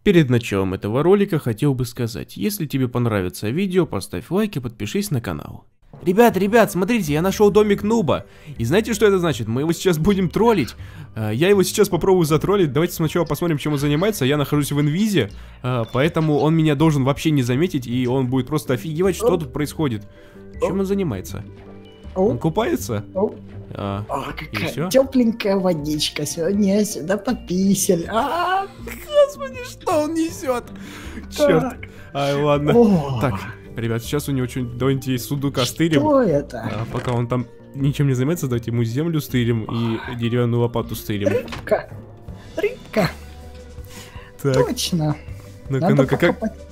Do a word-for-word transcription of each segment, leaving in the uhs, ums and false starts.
Перед началом этого ролика хотел бы сказать, если тебе понравится видео, поставь лайк и подпишись на канал. Ребят, ребят, смотрите, я нашел домик нуба. И знаете, что это значит? Мы его сейчас будем троллить. Я его сейчас попробую затроллить. Давайте сначала посмотрим, чем он занимается. Я нахожусь в инвизе, поэтому он меня должен вообще не заметить, и он будет просто офигевать, что тут происходит. Чем он занимается? Он купается? А, О, какая тепленькая водичка. Сегодня сюда пописали. А, господи, что он несет? Черт. Ай, ладно. О. Так, ребят, сейчас у него что-нибудь, давайте сундука стырим. Что это? А, пока он там ничем не занимается, давайте ему землю стырим и деревянную лопату стырим. Рыбка. Рыбка. Так. Точно. Ну-ка, ну-ка, как...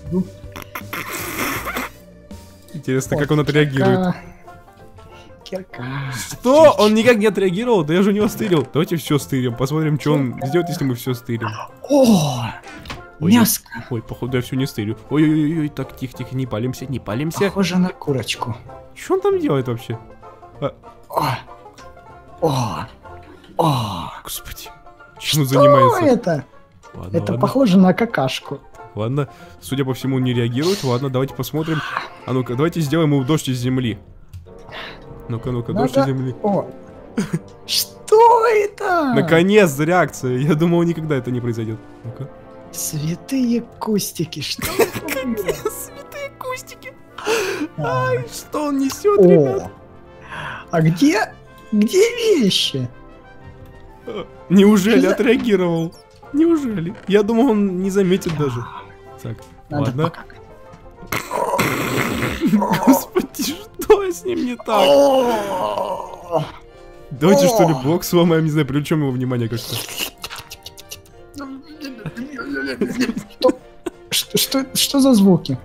Интересно, как он отреагирует. Кирка. Что? Он никак не отреагировал? Да я же у него стырил. Давайте все стырим. Посмотрим, что он сделает, если мы все стырим. О, Ой, мяско. Я, ой, походу я все не стырю. Ой-ой-ой, так, тихо-тихо, не палимся, не палимся. Похоже на курочку. Что он там делает вообще? А... О, о, о. Господи, чем он занимается? Что это? Ладно, Это ладно. похоже на какашку. Ладно, судя по всему, он не реагирует. Ладно, давайте посмотрим. А ну-ка, давайте сделаем ему дождь из земли. Ну-ка, ну-ка, Надо... дождь из земли. О. Что это? Наконец, реакция. Я думал, никогда это не произойдет. Ну-ка. Святые кустики. Что Какие святые кустики? Ай, что он несет, ребят? А где... Где вещи? Неужели отреагировал? Неужели? Я думал, он не заметит даже. Так, ладно. Господи, что с ним не так? Давайте что ли блок сломаем, не знаю, привлечем его внимание как-то. Что, что, что за звуки?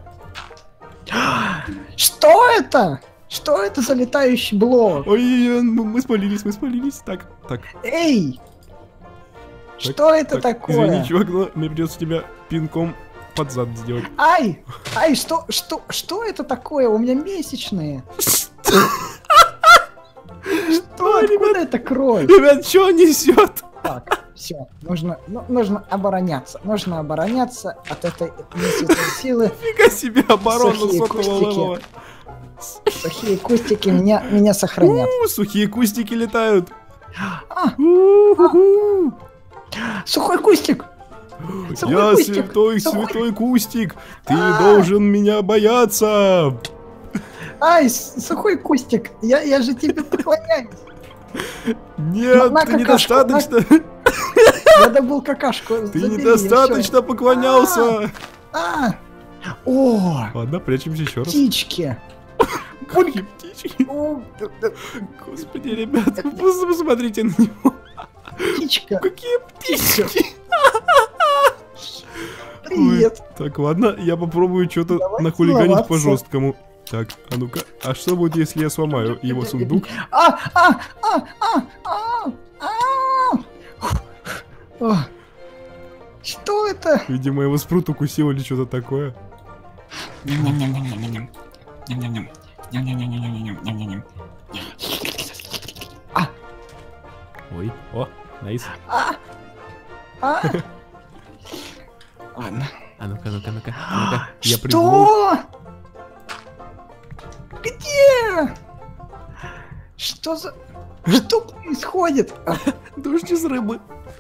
Что это? Что это за летающий блок? Ой-ой-ой, мы спалились, мы спалились. Так, так. Эй! Так, что это так, такое? Извини, чувак, но мне придется тебя пинком под зад сделать. Ай! Ай, что, что, что это такое? У меня месячные. Что? Откуда это кровь? Ребят, что он несет? Так, все, нужно, ну, нужно обороняться. Нужно обороняться от этой несвятой силы. Фига себе оборона Сухие сотого левела. Сухие кустики меня, меня сохранят. У, сухие кустики летают. А, У-ху-ху. сухой кустик! Сухой Я кустик. святой, Сухой. святой кустик. Ты А. должен меня бояться. Ай, с- сухой кустик, я, я же тебе поклоняюсь. Нет, На ты какашку, недостаточно. Я добыл какашку. Ты забери, недостаточно всё. поклонялся. А, о, Ладно, прячемся еще раз. птички. Какие птички? О, Господи, ребята, вы посмотрите на него. птичка, Какие птички? привет. Ой, так, ладно, я попробую что-то Давай нахулиганить целоваться. по-жесткому. Так, а ну-ка, а что будет, если я сломаю его сундук? А, а, а, а, а, а. О, что это? Видимо, его спрут укусил или что-то такое. А, Ой, о, найс. а, а. Ладно. А ну-ка, ну-ка, ну-ка, ну-ка. Я придумал. Что? Где? Что за... Что происходит? А, Дождь из рыбы.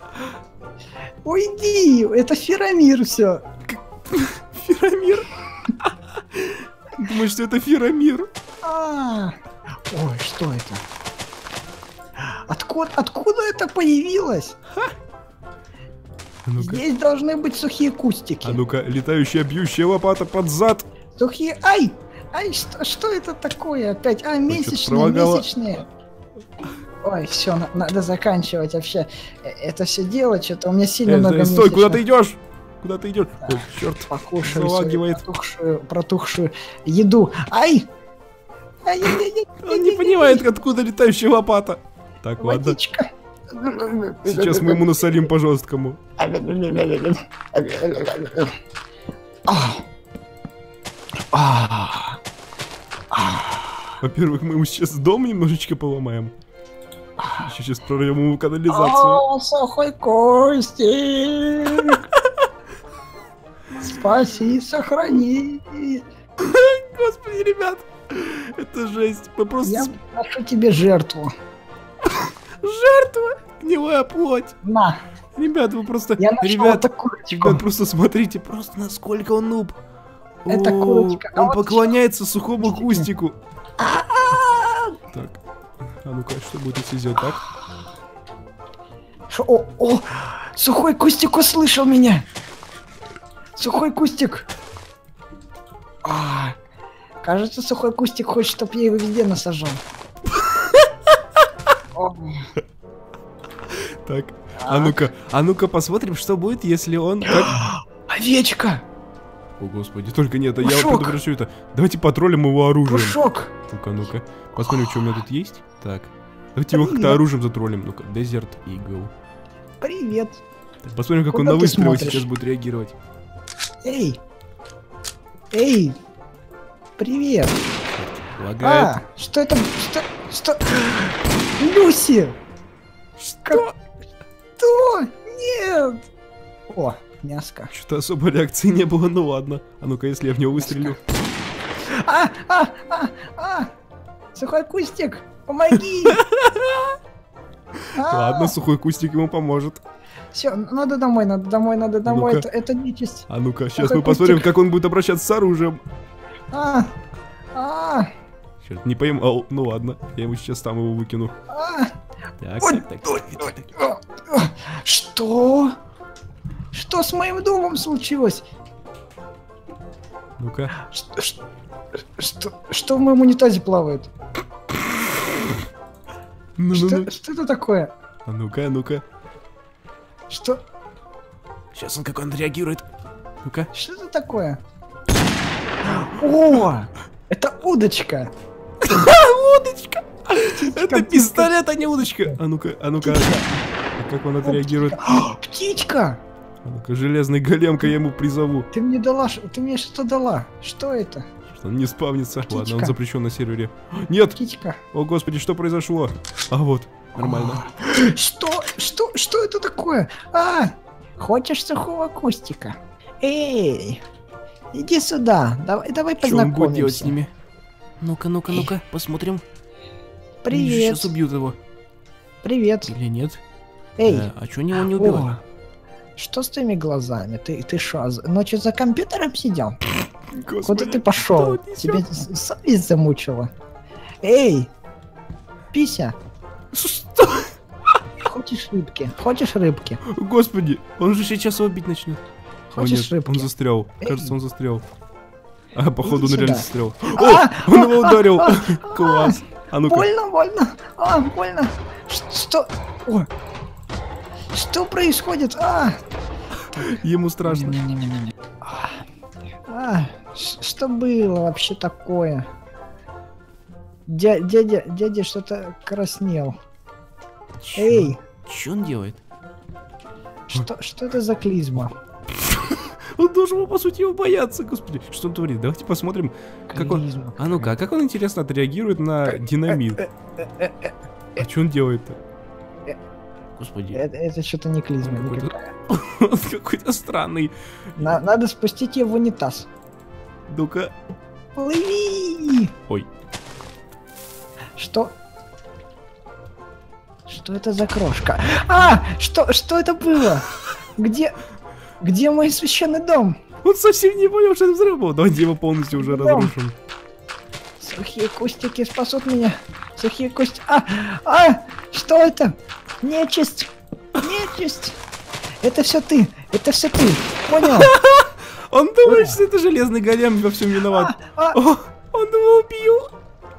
уйди, это Ферамир все. Ферамир. Думаешь, что это Ферамир? А, ой, что это? Откуда, откуда это появилось? А ну-ка, Здесь должны быть сухие кустики. а ну-ка, летающая бьющая лопата под зад. Сухие... Ай! Ай, что, что это такое опять? А, месячные, пролагало. месячные. Ой, все, надо заканчивать вообще. Э, Это все делать, что-то у меня сильно Э, много стой, куда месячных. ты идешь? Куда ты идешь? Ой, черт. Покушаю свою Залагивает. протухшую, протухшую еду. Ай! Ай-яй-яй-яй, Он не понимает, откуда летающая лопата. Так, ладно. водичка. Сейчас мы ему насолим по-жесткому. А. А. А. Во-первых, мы ему сейчас дом немножечко поломаем. Еще сейчас прорвем ему канализацию. О, сухой кустик. спаси, сохрани. Господи, ребят, это жесть. Мы просто... Я прошу тебе жертву. Жертва? Гнилая плоть. На. Ребят, вы просто... Я нашел ребят, эту курочку. ребят, просто смотрите, просто насколько он нуб. Это О, курочка. А Он вот поклоняется сухому Видите? кустику. А-а-а! Так, а ну-ка, что будет, если сделать так? Шо- О, о, сухой кустик услышал меня. Сухой кустик. А, кажется, сухой кустик хочет, чтобы я его везде насажал. О, Так, а ну-ка, а ну-ка посмотрим, что будет, если он... как- овечка! О, господи, только нет, а я Пушок. предупрежу это. Давайте потроллим его оружием. Пушок! Ну-ка, ну-ка. Посмотрим, что у меня тут есть. Так. Давайте его как-то Привет. оружием затроллим. Ну-ка, Desert Eagle. Привет! Так, посмотрим, как Куда он на ты выстрелы смотришь? сейчас будет реагировать. Эй! Эй! Привет! Лагает. А, что это? Что? Что? Люси! Что? Что? Нет! О, мяско. Что-то особой реакции не было, ну ладно. А ну-ка, если я в него выстрелю. А, а, а, а! Сухой кустик, помоги! Ладно, сухой кустик ему поможет. Все, надо домой, надо домой, надо домой. Ну-ка. Это, это нечисть. А ну-ка, сейчас Сухой мы посмотрим, кустик. как он будет обращаться с оружием. А, а, Черт, не поймал. Ну ладно, я ему сейчас там его выкину. а. Так, Ой, так, так, ой, так, ой, так, так. а, а. Что? Что с моим домом случилось? Ну-ка. Что, что, что, что в моем унитазе плавает? Ну-ну-ну. Что, что это такое? А ну-ка, а ну-ка. Что, Сейчас он как он реагирует. Ну-ка. что это такое? О, это удочка. Удочка! Это пистолет, а не удочка. А ну-ка, а ну-ка. А как он отреагирует? А, птичка! А ну-ка, железный големка я ему призову. Ты мне дала, ш- ты мне что-то дала? Что это? Что он не спавнится. Ладно, он Птичка. запрещен на сервере. Нет! Птичка. О господи, что произошло? А вот, нормально. Что? Что? Что это такое? А! Хочешь сухого кустика? Эй! Иди сюда. Давай, давай Что он будет делать познакомимся. с ними? Ну-ка, ну-ка, ну-ка, посмотрим. Привет. Сейчас убьют его. Привет. Или нет? Эй. Э, а чё его не убивать? О, что с твоими глазами? Ты, ты шо, за- ночью за компьютером сидел? Господи, Куда ты что пошел? он несёт? Тебя с- совесть замучила. Эй! Пися, Что? хочешь рыбки? Хочешь рыбки? Господи, он же сейчас его бить начнет. О, Хочешь нет, рыбки? он застрял. Эй. Кажется, он застрял. А, походу, Иди он реально сюда. застрял. А, О, он его ударил. а, Класс. А ну-ка. Больно, больно. А, больно. Ш- Что? О. Что происходит? А! Ему страшно. Не-не-не-не-не. А, а, ш- что было вообще такое? Дя- дядя, дядя что-то краснел. Чё? Эй, Чё он делает? что, что это за клизма? Он должен его, по сути, его бояться, господи. Что он творит? Давайте посмотрим, как он... Клизма А ну-ка, а как он, интересно, отреагирует на динамит? А что он делает-то? Господи, Это, это что-то не клизма Он какой-то- никакая. он какой-то странный. На- надо спустить ее в унитаз. Ну-ка. Плыви! Ой. Что? Что это за крошка? А! Что, что это было? Где... Где мой священный дом? Он совсем не понял, что это взрыв был. Давайте его полностью уже Да. разрушим. Сухие кустики спасут меня. Сухие кустики. А! А! Что это? Нечисть! Нечисть! Это все ты! Это все ты! Понял? Он думает, что это железный голем во всем виноват. А! О, он его убил.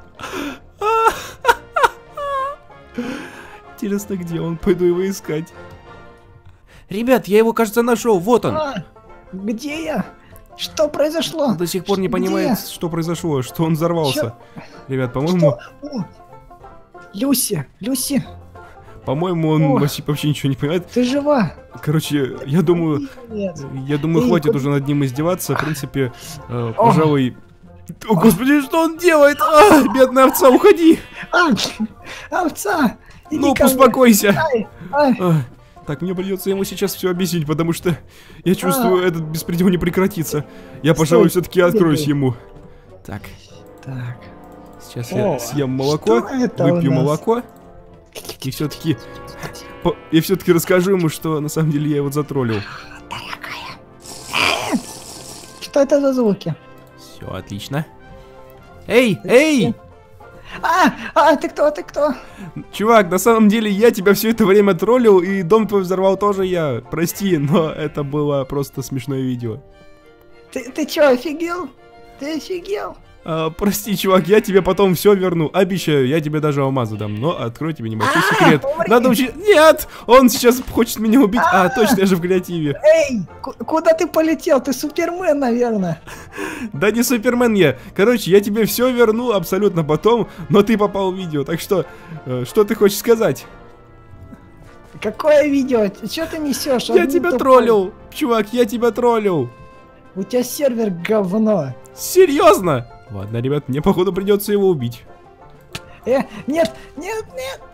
Интересно, где он? Пойду его искать. Ребят, я его, кажется, нашел. Вот он. А! Где я? Что произошло? Он до сих пор не Где? понимает, что произошло, что он взорвался. Чё? Ребят, по-моему, Что? О! Люси! Люси! по-моему, он О. вообще, вообще ничего не понимает. Ты жива? Короче, я думаю, Нет. я думаю, Эй, хватит куда- уже над ним издеваться. В принципе, э, О. пожалуй. О, господи, что он делает? А, бедная овца, уходи! А! Овца! Иди Ну, ко мне. успокойся. Ай, ай. А, Так, мне придется ему сейчас все объяснить, потому что я чувствую, а, этот беспредел не прекратится. Я, пожалуй, все-таки откроюсь ему. Так. Так. Сейчас О, я съем молоко, выпью молоко. И все-таки... И все-таки расскажу ему, что на самом деле я его затроллил. Дорогая. Что это за звуки? Все отлично. Эй, эй! А, а, ты кто, ты кто? Чувак, на самом деле я тебя все это время троллил, и дом твой взорвал тоже я. Прости, но это было просто смешное видео. Ты, ты чё, офигел? Ты офигел? А, прости, чувак, я тебе потом все верну. Обещаю, я тебе даже алмазы дам. Но открою тебе небольшой а, секрет. Умри. Надо учить. Нет! Он сейчас хочет меня убить. А, а точно, я же в креативе. Эй, куда ты полетел? Ты Супермен, наверное. Да не Супермен я. Короче, я тебе все верну абсолютно потом, но ты попал в видео. Так что, э, что ты хочешь сказать? Какое видео? Что ты несешь? Я тебя тупой. троллил. Чувак, я тебя троллил. У тебя сервер говно. Серьезно? Ладно, ребят, мне походу придется его убить. Э, нет, нет, нет.